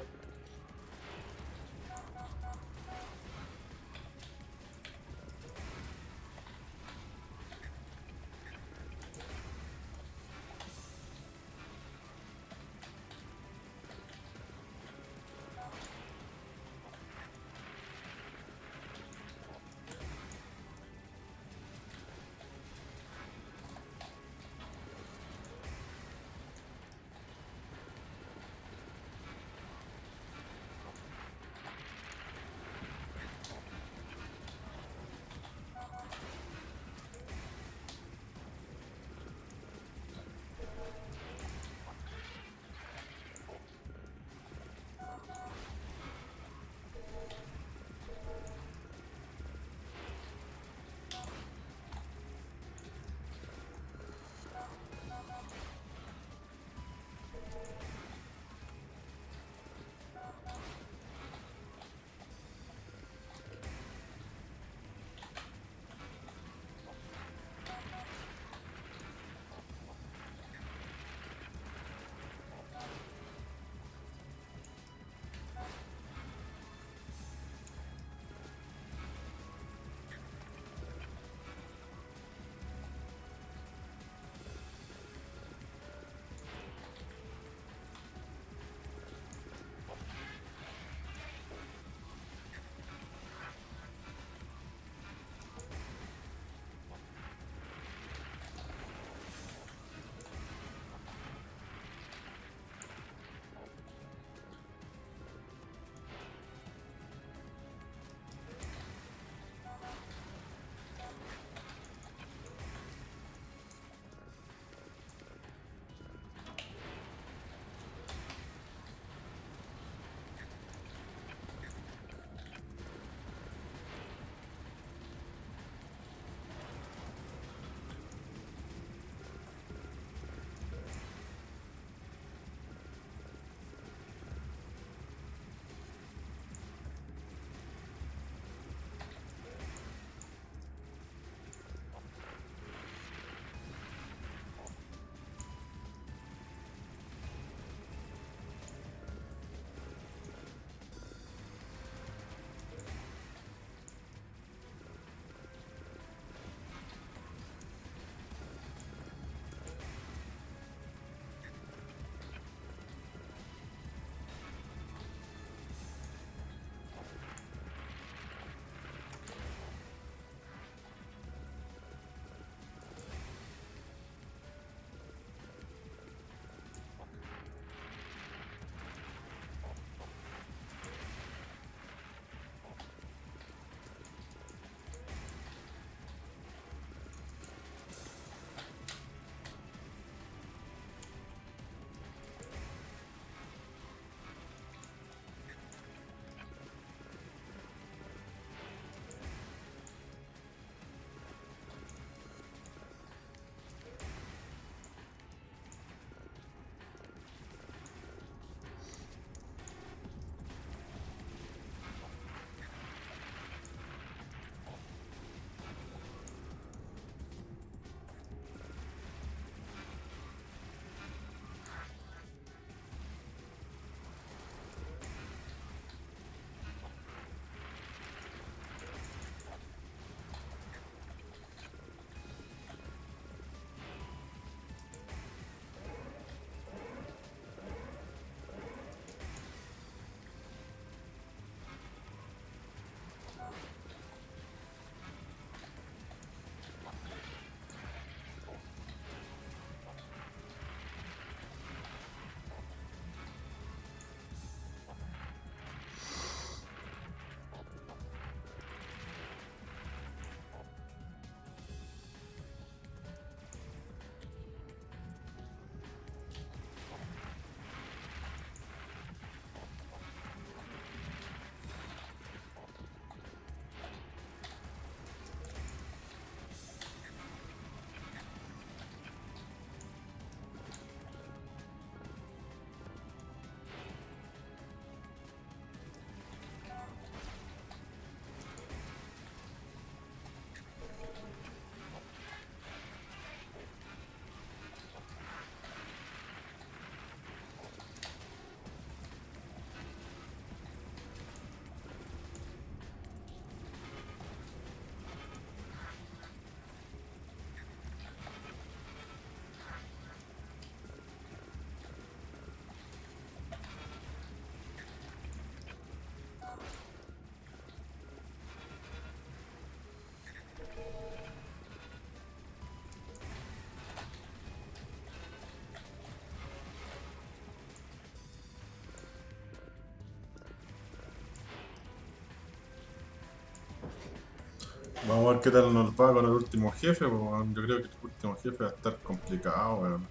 Vamos a ver qué tal nos va con el último jefe, pues, weón. Yo creo que el último jefe va a estar complicado, weón.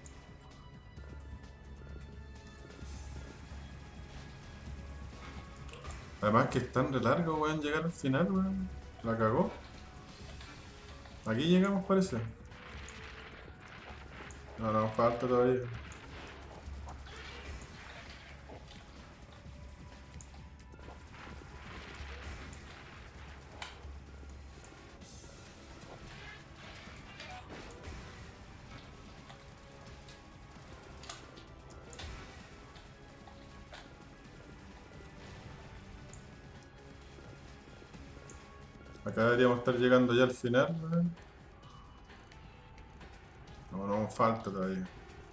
Además que es tan de largo, weón, llegar al final, weón. La cagó. Aquí llegamos, parece. No, no, falta todavía. Acá deberíamos estar llegando ya al final, weón. No, no, falta todavía.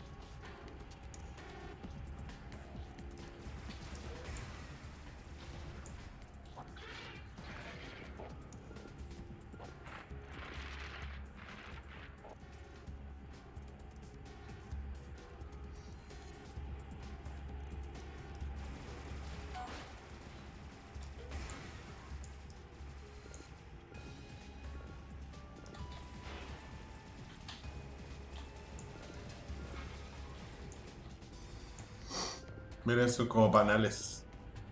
Miren, son como panales.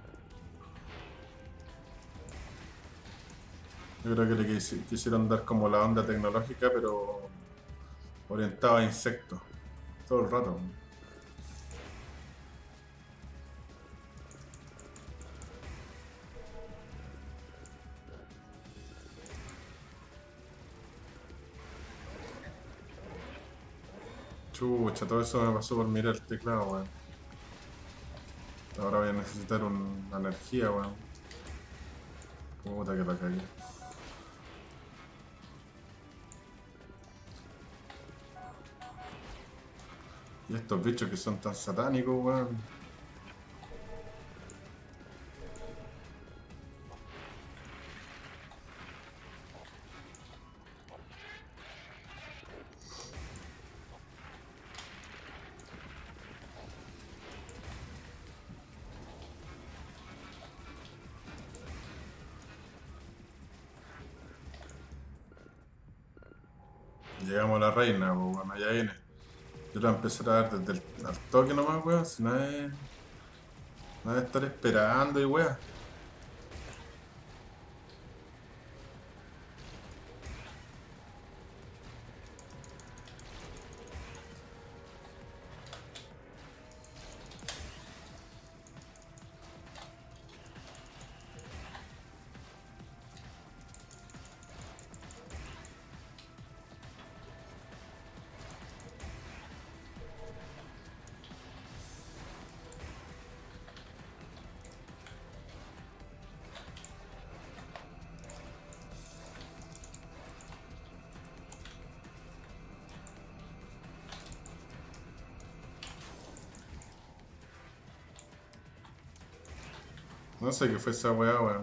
Yo creo que le quisi- quisieron dar como la onda tecnológica, pero orientado a insectos. Todo el rato. Chucha, todo eso me pasó por mirar el teclado, weón. Ahora voy a necesitar un- una energía, weón. Puta que la cagué. Y estos bichos que son tan satánicos, weón. Llegamos a la reina, pues, weón, allá viene. Yo la voy a empezar a dar desde el al toque nomás, weón. Si no es. No es estar esperando y weón. No sé qué fue esa weá, weón.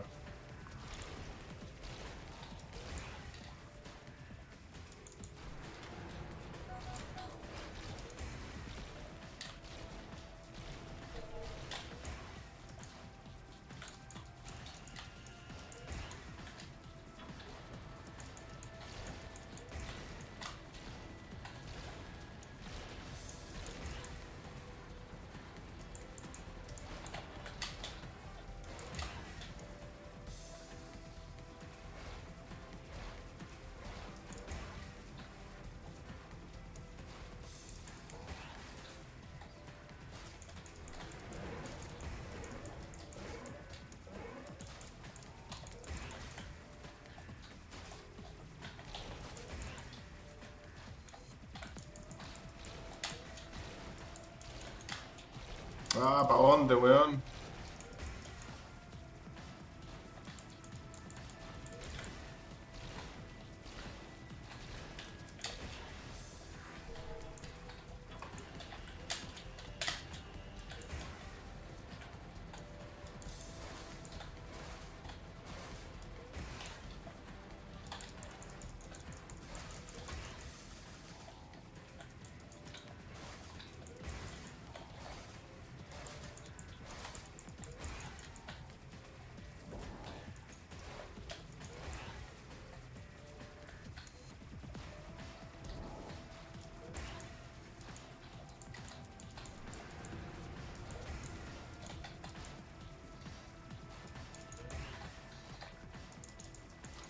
Ah, ¿pa' dónde, weón?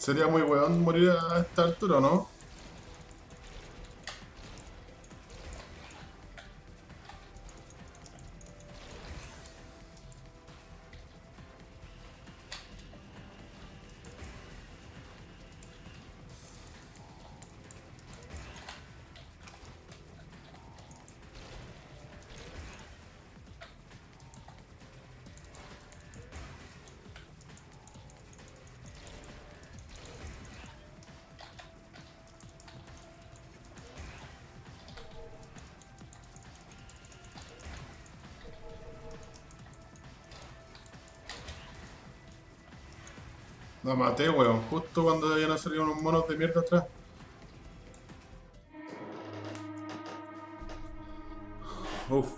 Sería muy weón morir a esta altura, ¿no? La maté, weón, justo cuando debían a salir unos monos de mierda atrás. Uf.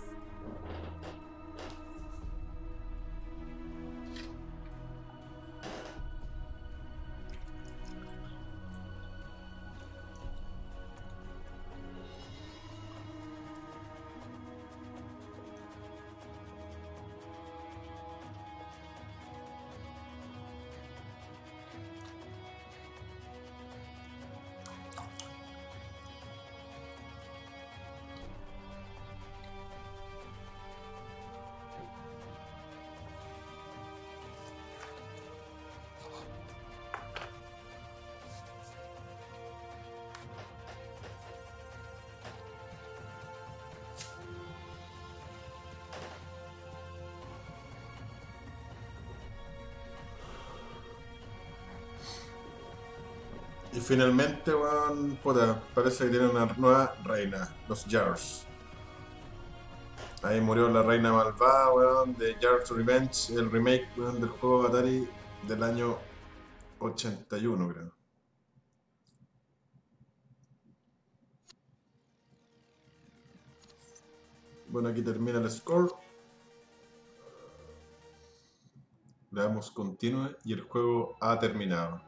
Y finalmente, weón, puta, parece que tiene una nueva reina, los Jars. Ahí murió la reina malvada, weón, de Jars Revenge, el remake, weón, del juego Atari del año ochenta y uno, creo. Bueno, aquí termina el score. Le damos continue y el juego ha terminado.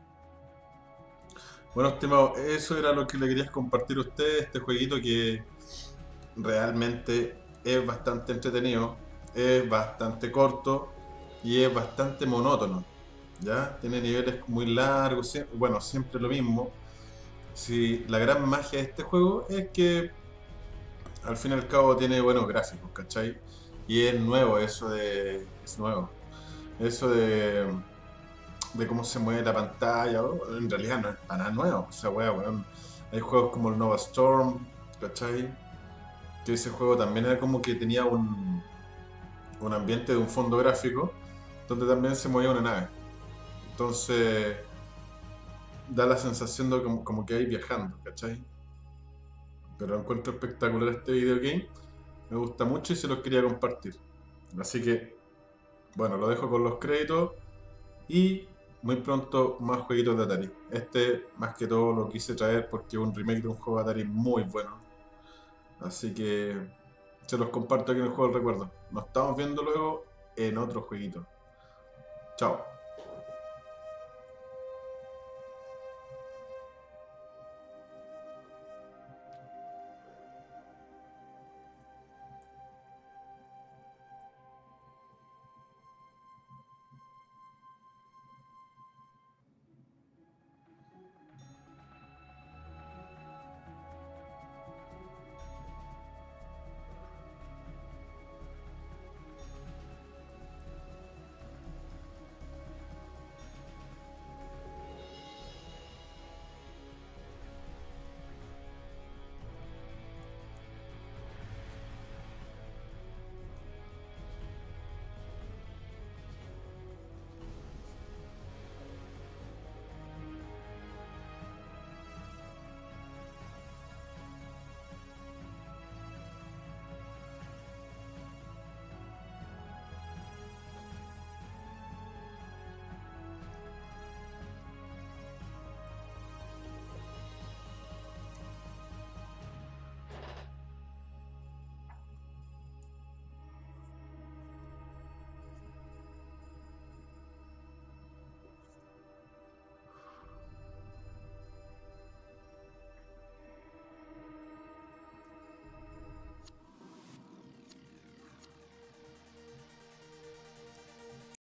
Bueno, estimado, eso era lo que le querías compartir a ustedes, este jueguito que realmente es bastante entretenido, es bastante corto y es bastante monótono, ¿ya? Tiene niveles muy largos, sie- bueno, siempre lo mismo. Si la gran magia de este juego es que al fin y al cabo tiene buenos gráficos, ¿cachai? Y es nuevo eso de... es nuevo. Eso de, de cómo se mueve la pantalla, oh, en realidad no es para nada nuevo. O sea, weón, weón, hay juegos como el Nova Storm, ¿cachai? Que ese juego también era como que tenía un, un ambiente de un fondo gráfico donde también se movía una nave. Entonces da la sensación de como, como que hay viajando, ¿cachai? Pero encuentro espectacular este videogame, me gusta mucho y se los quería compartir. Así que, bueno, lo dejo con los créditos y muy pronto más jueguitos de Atari. Este, más que todo, lo quise traer porque es un remake de un juego de Atari muy bueno. Así que se los comparto aquí en el juego del recuerdo. Nos estamos viendo luego en otro jueguito. Chao.